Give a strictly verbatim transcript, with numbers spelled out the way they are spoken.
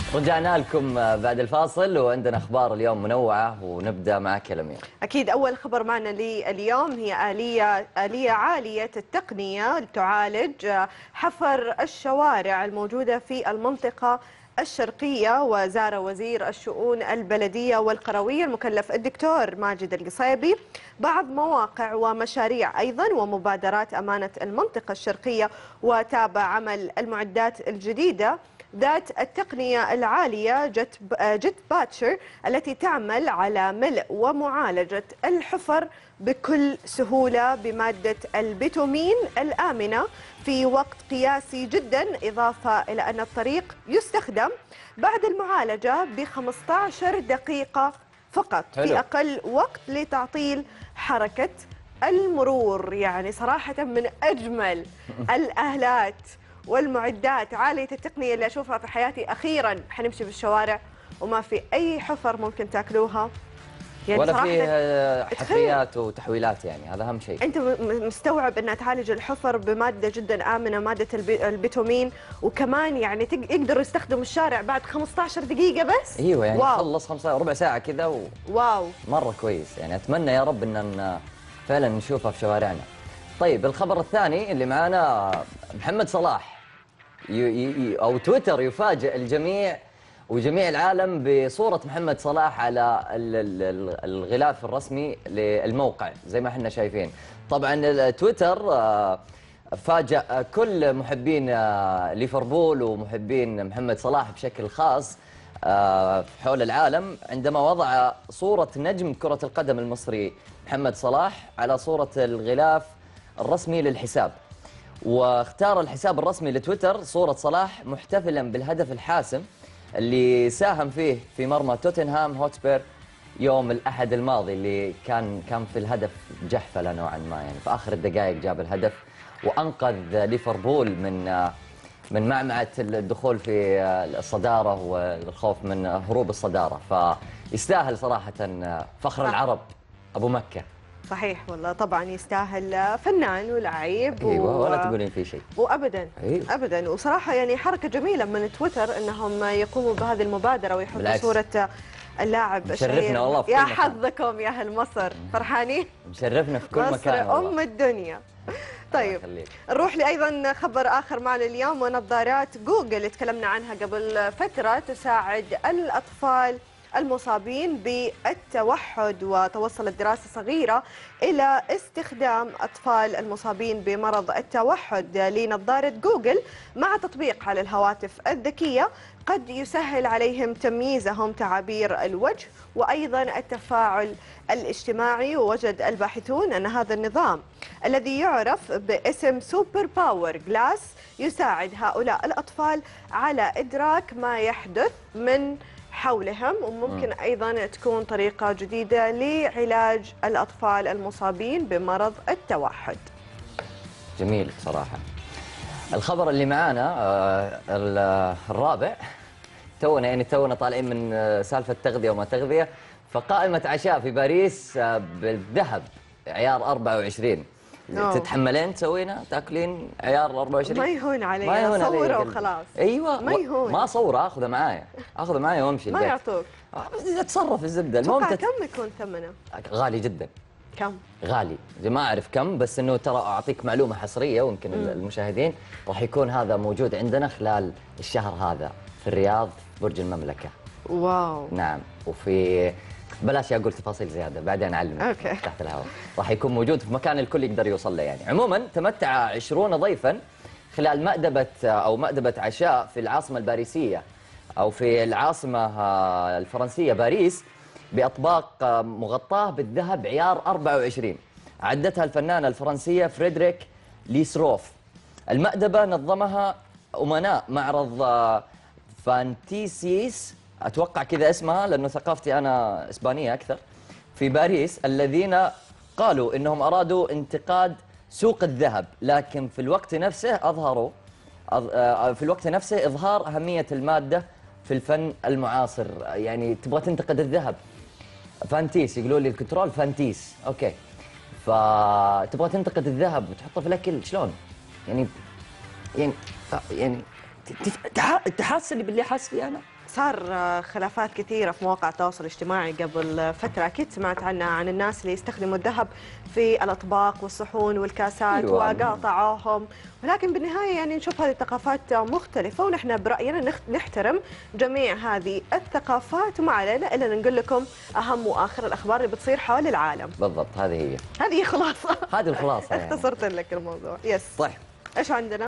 رجعنا لكم بعد الفاصل وعندنا اخبار اليوم منوعه، ونبدا معك يا لمياء. اكيد اول خبر معنا لليوم هي آلية آلية عالية التقنية تعالج حفر الشوارع الموجودة في المنطقة الشرقية. وزار وزير الشؤون البلدية والقروية المكلف الدكتور ماجد القصيبي بعض مواقع ومشاريع أيضا ومبادرات أمانة المنطقة الشرقية، وتابع عمل المعدات الجديدة ذات التقنية العالية جت جت باتشر التي تعمل على ملء ومعالجة الحفر بكل سهولة بمادة البيتومين الآمنة في وقت قياسي جدا، إضافة إلى أن الطريق يستخدم بعد المعالجة ب خمسة عشر دقيقة فقط حلو. في أقل وقت لتعطيل حركة المرور. يعني صراحة من أجمل الآلات والمعدات عالية التقنية اللي أشوفها في حياتي. أخيراً حنمشي بالشوارع وما في أي حفر ممكن تاكلوها، يعني ولا في حفريات وتحويلات، يعني هذا أهم شيء. أنت مستوعب أنها تعالج الحفر بمادة جدا آمنة، مادة البيتومين، وكمان يعني يقدروا يستخدموا الشارع بعد خمسة عشر دقيقة بس. ايوه يعني خلص خمسة ربع ساعة كذا و... واو مرة كويس. يعني أتمنى يا رب أن فعلا نشوفها في شوارعنا. طيب الخبر الثاني اللي معنا، محمد صلاح ي... ي... أو تويتر يفاجئ الجميع وجميع العالم بصورة محمد صلاح على الغلاف الرسمي للموقع زي ما احنا شايفين. طبعا تويتر فاجأ كل محبين ليفربول ومحبين محمد صلاح بشكل خاص حول العالم عندما وضع صورة نجم كرة القدم المصري محمد صلاح على صورة الغلاف الرسمي للحساب. واختار الحساب الرسمي لتويتر صورة صلاح محتفلا بالهدف الحاسم اللي ساهم فيه في مرمى توتنهام هوتسبير يوم الأحد الماضي، اللي كان كان في الهدف جحفلة نوعا ما، يعني في آخر الدقائق جاب الهدف وأنقذ ليفربول من من معمعة الدخول في الصدارة والخوف من هروب الصدارة. فيستاهل صراحة فخر العرب أبو مكة. صحيح والله، طبعا يستاهل، فنان ولعيب. ايوه و... ولا تقولين في شيء وابدا. أيوه. ابدا. وصراحه يعني حركه جميله من تويتر انهم يقوموا بهذه المبادره ويحطوا بالعكس. صوره اللاعب مشرفنا والله في يا كل حظكم يا اهل مصر، فرحانين. مشرفنا في كل مكان مصر ام الدنيا. طيب نروح لايضا خبر اخر معنا اليوم، ونظارات جوجل تكلمنا عنها قبل فتره تساعد الاطفال المصابين بالتوحد. وتوصلت دراسة صغيرة إلى استخدام أطفال المصابين بمرض التوحد لنظارة جوجل مع تطبيق على الهواتف الذكية قد يسهل عليهم تمييزهم تعابير الوجه وأيضا التفاعل الاجتماعي. ووجد الباحثون أن هذا النظام الذي يعرف باسم سوبر باور جلاس يساعد هؤلاء الأطفال على إدراك ما يحدث من حولهم، وممكن أيضا تكون طريقة جديدة لعلاج الأطفال المصابين بمرض التوحد. جميل صراحة. الخبر اللي معانا الرابع، تونا يعني تونا طالعين من سالفة تغذية وما تغذية. فقائمة عشاء في باريس بالذهب عيار أربعة وعشرين. أوه. تتحملين تسوينها تاكلين عيار أربعة وعشرين؟ ما يهون علي، ما يهون صوره وخلاص. ايوه ما يهون. ما صوره، اخذه معايا اخذه معايا وامشي ما يعطوك. بس اتصرف الزبده. المهم تت... كم يكون ثمنه؟ غالي جدا. كم؟ غالي ما اعرف كم، بس انه ترى اعطيك معلومه حصريه ويمكن المشاهدين راح يكون هذا موجود عندنا خلال الشهر هذا في الرياض في برج المملكه. واو. نعم. وفي بلاش اقول تفاصيل زياده بعدين اعلمك. اوكي. تحت الهواء راح يكون موجود في مكان الكل يقدر يوصل له. يعني عموما تمتع عشرون ضيفا خلال مأدبة او مأدبة عشاء في العاصمه الباريسيه او في العاصمه الفرنسيه باريس باطباق مغطاه بالذهب عيار أربعة وعشرين عدتها الفنانه الفرنسيه فريدريك ليسروف. المأدبه نظمها امناء معرض فانتيسيس، أتوقع كذا اسمها لأنه ثقافتي أنا إسبانية أكثر، في باريس، الذين قالوا إنهم أرادوا انتقاد سوق الذهب، لكن في الوقت نفسه أظهروا في الوقت نفسه إظهار أهمية المادة في الفن المعاصر. يعني تبغى تنتقد الذهب فانتيس، يقولوا لي الكترول فانتيس، أوكي، فتبغى تنتقد الذهب وتحطه في الأكل شلون؟ يعني يعني يعني أنت حاسس اللي باللي حاسس فيه أنا؟ صار خلافات كثيرة في مواقع التواصل الاجتماعي قبل فترة، أكيد سمعت عنها، عن الناس اللي يستخدموا الذهب في الأطباق والصحون والكاسات أيوة. وقاطعوهم، ولكن بالنهاية يعني نشوف هذه الثقافات مختلفة، ونحن برأينا نحترم جميع هذه الثقافات، وما علينا إلا نقول لكم أهم وآخر الأخبار اللي بتصير حول العالم. بالضبط، هذه هي هذه خلاصة. هذه الخلاصة يعني. اختصرت لك الموضوع. يس. طيب إيش عندنا؟